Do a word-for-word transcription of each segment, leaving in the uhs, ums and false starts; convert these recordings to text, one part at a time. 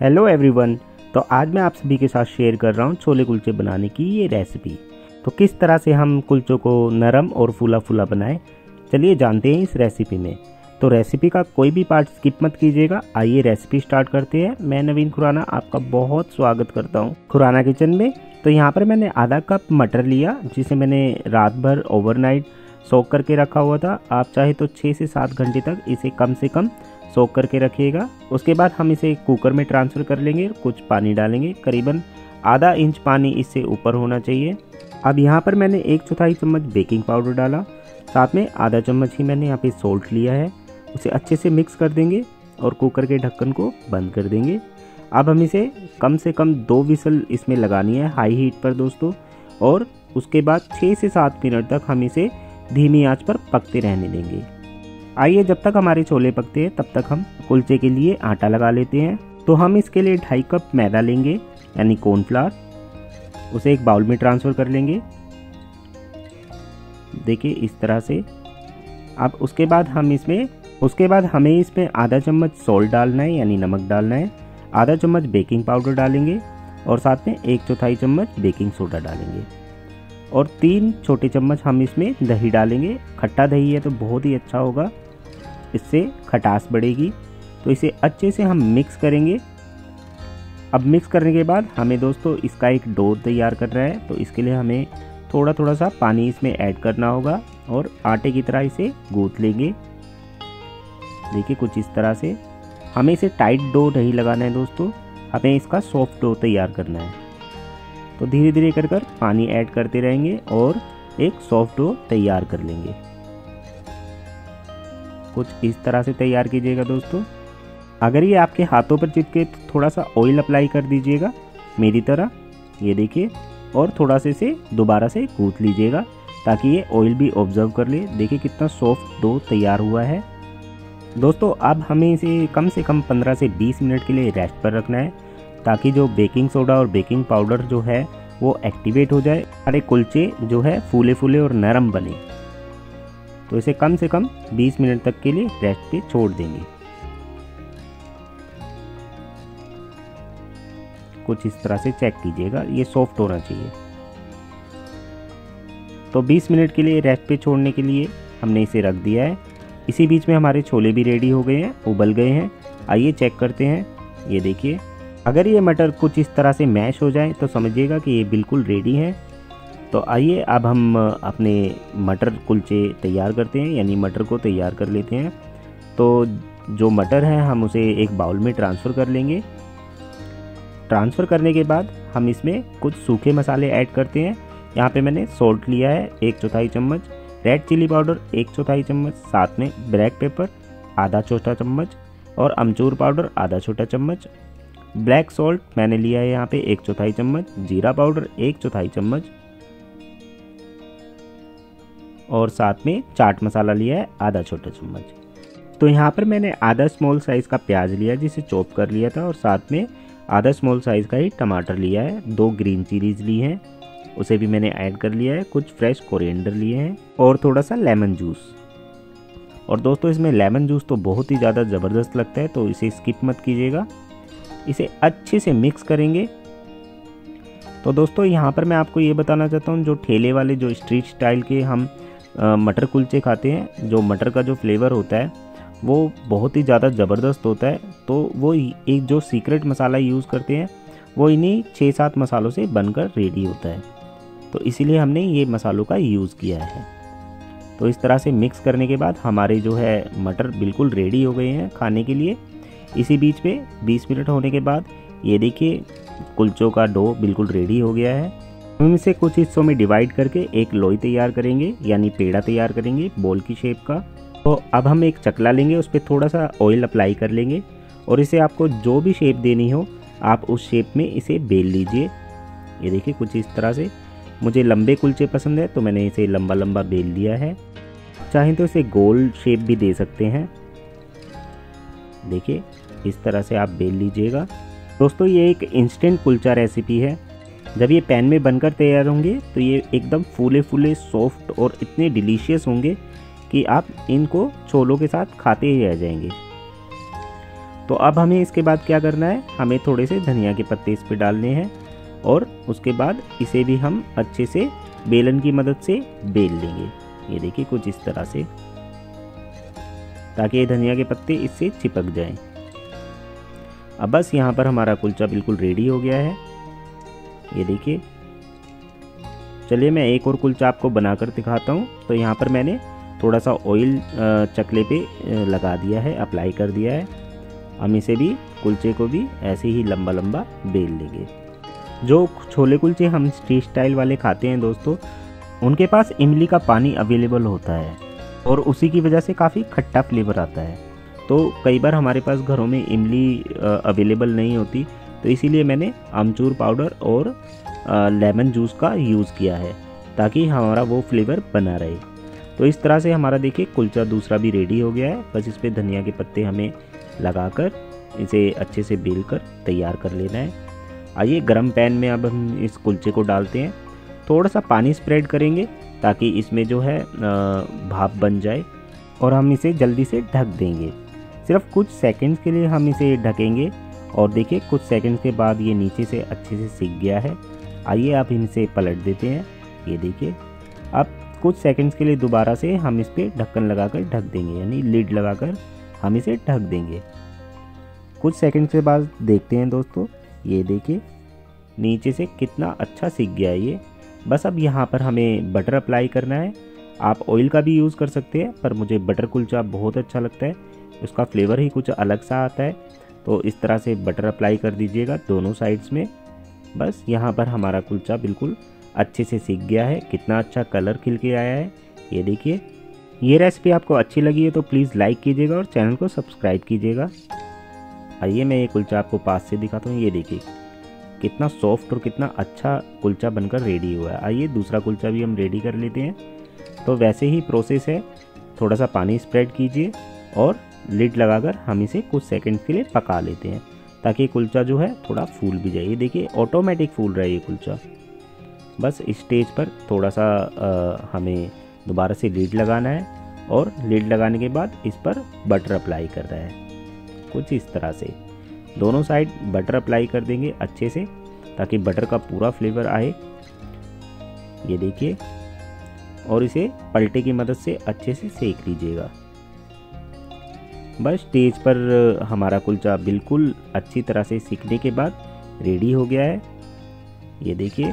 Hello everyone. तो आज मैं आप सभी के साथ शेयर कर रहा हूँ छोले कुलचे बनाने की ये रेसिपी। तो किस तरह से हम कुलचों को नरम और फूला फूला बनाएं, चलिए जानते हैं इस रेसिपी में। तो रेसिपी का कोई भी पार्ट स्किप मत कीजिएगा। आइए रेसिपी स्टार्ट करते हैं। मैं नवीन खुराना आपका बहुत स्वागत करता हूँ खुराना किचन में। तो यहाँ पर मैंने आधा कप मटर लिया, जिसे मैंने रात भर ओवरनाइट सोक करके रखा हुआ था। आप चाहे तो छः से सात घंटे तक इसे कम से कम सोक करके रखिएगा। उसके बाद हम इसे कुकर में ट्रांसफ़र कर लेंगे। कुछ पानी डालेंगे, करीबन आधा इंच पानी इससे ऊपर होना चाहिए। अब यहाँ पर मैंने एक चौथाई चम्मच बेकिंग पाउडर डाला, साथ में आधा चम्मच ही मैंने यहाँ पे सोल्ट लिया है। उसे अच्छे से मिक्स कर देंगे और कुकर के ढक्कन को बंद कर देंगे। अब हम इसे कम से कम दो विसल इसमें लगानी है हाई हीट पर दोस्तों, और उसके बाद छः से सात मिनट तक हम इसे धीमी आंच पर पकते रहने देंगे। आइए जब तक हमारे छोले पकते हैं तब तक हम कुलचे के लिए आटा लगा लेते हैं। तो हम इसके लिए ढाई कप मैदा लेंगे, यानी कॉर्नफ्लावर। उसे एक बाउल में ट्रांसफ़र कर लेंगे, देखिए इस तरह से। अब उसके बाद हम इसमें उसके बाद हमें इसमें आधा चम्मच सॉल्ट डालना है, यानी नमक डालना है। आधा चम्मच बेकिंग पाउडर डालेंगे और साथ में एक चौथाई चम्मच बेकिंग सोडा डालेंगे, और तीन छोटे चम्मच हम इसमें दही डालेंगे। खट्टा दही है तो बहुत ही अच्छा होगा, इससे खटास बढ़ेगी। तो इसे अच्छे से हम मिक्स करेंगे। अब मिक्स करने के बाद हमें दोस्तों इसका एक डो तैयार करना है। तो इसके लिए हमें थोड़ा थोड़ा सा पानी इसमें ऐड करना होगा और आटे की तरह इसे गूंथ लेंगे। देखिए कुछ इस तरह से। हमें इसे टाइट डो नहीं लगाना है दोस्तों, हमें इसका सॉफ्ट डो तैयार करना है। तो धीरे धीरे कर कर पानी ऐड करते रहेंगे और एक सॉफ्ट डो तैयार कर लेंगे। कुछ इस तरह से तैयार कीजिएगा दोस्तों। अगर ये आपके हाथों पर चिपके तो थोड़ा सा ऑयल अप्लाई कर दीजिएगा मेरी तरह, ये देखिए, और थोड़ा से इसे दोबारा से गूंथ लीजिएगा ताकि ये ऑयल भी ऑब्जर्व कर ले। देखिए कितना सॉफ्ट डो तैयार हुआ है दोस्तों। अब हमें इसे कम से कम पंद्रह से बीस मिनट के लिए रेस्ट पर रखना है, ताकि जो बेकिंग सोडा और बेकिंग पाउडर जो है वो एक्टिवेट हो जाए, हमारे कुलचे जो है फूले फूले और नरम बने। तो इसे कम से कम बीस मिनट तक के लिए रेस्ट पे छोड़ देंगे। कुछ इस तरह से चेक कीजिएगा, ये सॉफ्ट होना चाहिए। तो बीस मिनट के लिए रेस्ट पे छोड़ने के लिए हमने इसे रख दिया है। इसी बीच में हमारे छोले भी रेडी हो गए हैं, उबल गए हैं। आइए चेक करते हैं। ये देखिए, अगर ये मटर कुछ इस तरह से मैश हो जाए तो समझिएगा कि ये बिल्कुल रेडी है। तो आइए अब हम अपने मटर कुलचे तैयार करते हैं, यानी मटर को तैयार कर लेते हैं। तो जो मटर है हम उसे एक बाउल में ट्रांसफ़र कर लेंगे। ट्रांसफ़र करने के बाद हम इसमें कुछ सूखे मसाले ऐड करते हैं। यहाँ पे मैंने सॉल्ट लिया है एक चौथाई चम्मच, रेड चिली पाउडर एक चौथाई चम्मच, साथ में ब्लैक पेपर आधा छोटा चम्मच और अमचूर पाउडर आधा छोटा चम्मच। ब्लैक सॉल्ट मैंने लिया है यहाँ पे एक चौथाई चम्मच, जीरा पाउडर एक चौथाई चम्मच, और साथ में चाट मसाला लिया है आधा छोटा चम्मच। तो यहाँ पर मैंने आधा स्मॉल साइज़ का प्याज लिया जिसे चॉप कर लिया था, और साथ में आधा स्मॉल साइज़ का ही टमाटर लिया है। दो ग्रीन चिलीज ली हैं, उसे भी मैंने ऐड कर लिया है। कुछ फ्रेश कोरिएंडर लिए हैं और थोड़ा सा लेमन जूस। और दोस्तों इसमें लेमन जूस तो बहुत ही ज़्यादा ज़बरदस्त लगता है, तो इसे स्किप मत कीजिएगा। इसे अच्छे से मिक्स करेंगे। तो दोस्तों यहाँ पर मैं आपको ये बताना चाहता हूँ, जो ठेले वाले जो स्ट्रीट स्टाइल के हम आ, मटर कुलचे खाते हैं, जो मटर का जो फ्लेवर होता है वो बहुत ही ज़्यादा ज़बरदस्त होता है। तो वो एक जो सीक्रेट मसाला यूज़ करते हैं वो इन्हीं छः सात मसालों से बनकर रेडी होता है। तो इसीलिए हमने ये मसालों का यूज़ किया है। तो इस तरह से मिक्स करने के बाद हमारे जो है मटर बिल्कुल रेडी हो गए हैं खाने के लिए। इसी बीच में बीस मिनट होने के बाद ये देखिए कुलचों का डो बिल्कुल रेडी हो गया है। हम इसे कुछ हिस्सों में डिवाइड करके एक लोई तैयार करेंगे, यानी पेड़ा तैयार करेंगे बॉल की शेप का। तो अब हम एक चकला लेंगे, उस पर थोड़ा सा ऑयल अप्लाई कर लेंगे, और इसे आपको जो भी शेप देनी हो आप उस शेप में इसे बेल लीजिए। ये देखिए कुछ इस तरह से। मुझे लंबे कुलचे पसंद है तो मैंने इसे लंबा लंबा बेल लिया है। चाहें तो इसे गोल शेप भी दे सकते हैं। देखिए इस तरह से आप बेल लीजिएगा। दोस्तों ये एक इंस्टेंट कुलचा रेसिपी है। जब ये पैन में बनकर तैयार होंगे तो ये एकदम फूले फूले सॉफ्ट और इतने डिलीशियस होंगे कि आप इनको छोलों के साथ खाते ही रह जाएंगे। तो अब हमें इसके बाद क्या करना है, हमें थोड़े से धनिया के पत्ते इस पे डालने हैं और उसके बाद इसे भी हम अच्छे से बेलन की मदद से बेल लेंगे। ये देखिए कुछ इस तरह से, ताकि ये धनिया के पत्ते इससे चिपक जाएं। अब बस यहाँ पर हमारा कुलचा बिल्कुल रेडी हो गया है। ये देखिए, चलिए मैं एक और कुलचा आपको बनाकर दिखाता हूँ। तो यहाँ पर मैंने थोड़ा सा ऑयल चकले पे लगा दिया है, अप्लाई कर दिया है। हम इसे भी कुलचे को भी ऐसे ही लंबा लंबा बेल लेंगे। जो छोले कुलचे हम स्ट्रीट स्टाइल वाले खाते हैं दोस्तों, उनके पास इमली का पानी अवेलेबल होता है और उसी की वजह से काफ़ी खट्टा फ्लेवर आता है। तो कई बार हमारे पास घरों में इमली अवेलेबल नहीं होती, तो इसीलिए मैंने आमचूर पाउडर और लेमन जूस का यूज़ किया है, ताकि हमारा वो फ्लेवर बना रहे। तो इस तरह से हमारा देखिए कुलचा दूसरा भी रेडी हो गया है। बस इस पर धनिया के पत्ते हमें लगाकर इसे अच्छे से बेल कर तैयार कर लेना है। आइए गरम पैन में अब हम इस कुलचे को डालते हैं। थोड़ा सा पानी स्प्रेड करेंगे ताकि इसमें जो है भाप बन जाए और हम इसे जल्दी से ढक देंगे। सिर्फ कुछ सेकंड्स के लिए हम इसे ढकेंगे और देखिए कुछ सेकंड्स के बाद ये नीचे से अच्छे से सिक गया है। आइए आप इसे पलट देते हैं। ये देखिए, अब कुछ सेकंड्स के लिए दोबारा से हम इस पर ढक्कन लगाकर ढक देंगे, यानी लिड लगाकर हम इसे ढक देंगे। कुछ सेकंड के बाद देखते हैं दोस्तों, ये देखिए नीचे से कितना अच्छा सिक गया है ये। बस अब यहाँ पर हमें बटर अप्लाई करना है। आप ऑयल का भी यूज़ कर सकते हैं, पर मुझे बटर कुलचा बहुत अच्छा लगता है, उसका फ्लेवर ही कुछ अलग सा आता है। तो इस तरह से बटर अप्लाई कर दीजिएगा दोनों साइड्स में। बस यहाँ पर हमारा कुलचा बिल्कुल अच्छे से सिक गया है। कितना अच्छा कलर खिल के आया है, ये देखिए। ये रेसिपी आपको अच्छी लगी है तो प्लीज़ लाइक कीजिएगा और चैनल को सब्सक्राइब कीजिएगा। आइए मैं ये कुलचा आपको पास से दिखाता हूँ। ये देखिए कितना सॉफ्ट और कितना अच्छा कुलचा बनकर रेडी हुआ है। आइए दूसरा कुलचा भी हम रेडी कर लेते हैं। तो वैसे ही प्रोसेस है, थोड़ा सा पानी स्प्रेड कीजिए और लिड लगाकर हम इसे कुछ सेकंड्स के लिए पका लेते हैं, ताकि कुलचा जो है थोड़ा फूल भी जाए। ये देखिए ऑटोमेटिक फूल रहा है ये कुलचा। बस इस स्टेज पर थोड़ा सा आ, हमें दोबारा से लीड लगाना है और लीड लगाने के बाद इस पर बटर अप्लाई कर रहा है। कुछ इस तरह से दोनों साइड बटर अप्लाई कर देंगे अच्छे से, ताकि बटर का पूरा फ्लेवर आए। ये देखिए, और इसे पलटे की मदद से अच्छे से सेक लीजिएगा। बस स्टेज पर हमारा कुलचा बिल्कुल अच्छी तरह से सिकने के बाद रेडी हो गया है। ये देखिए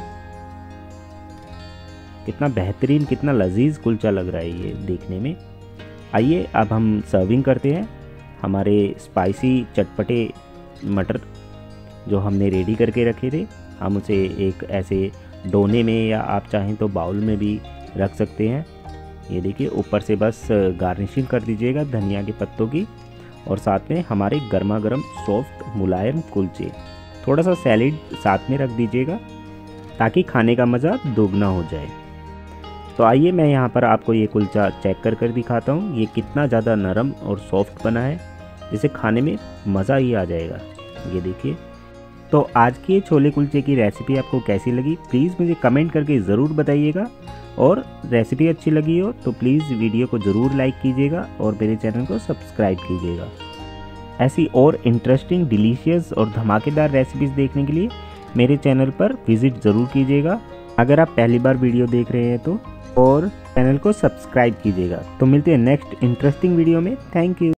कितना बेहतरीन, कितना लजीज कुलचा लग रहा है ये देखने में। आइए अब हम सर्विंग करते हैं। हमारे स्पाइसी चटपटे मटर जो हमने रेडी करके रखे थे, हम उसे एक ऐसे डोने में या आप चाहें तो बाउल में भी रख सकते हैं। ये देखिए ऊपर से बस गार्निशिंग कर दीजिएगा धनिया के पत्तों की, और साथ में हमारे गर्मा गर्म सॉफ्ट मुलायम कुलचे। थोड़ा सा सैलेड साथ में रख दीजिएगा ताकि खाने का मज़ा दोगुना हो जाए। तो आइए मैं यहाँ पर आपको ये कुलचा चेक कर कर दिखाता हूँ। ये कितना ज़्यादा नरम और सॉफ्ट बना है, जिसे खाने में मज़ा ही आ जाएगा। ये देखिए। तो आज की ये छोले कुलचे की रेसिपी आपको कैसी लगी प्लीज़ मुझे कमेंट करके ज़रूर बताइएगा, और रेसिपी अच्छी लगी हो तो प्लीज़ वीडियो को ज़रूर लाइक कीजिएगा और मेरे चैनल को सब्सक्राइब कीजिएगा। ऐसी और इंटरेस्टिंग, डिलीशियस और धमाकेदार रेसिपीज़ देखने के लिए मेरे चैनल पर विज़िट ज़रूर कीजिएगा। अगर आप पहली बार वीडियो देख रहे हैं तो, और चैनल को सब्सक्राइब कीजिएगा। तो मिलते हैं नेक्स्ट इंटरेस्टिंग वीडियो में। Thank you.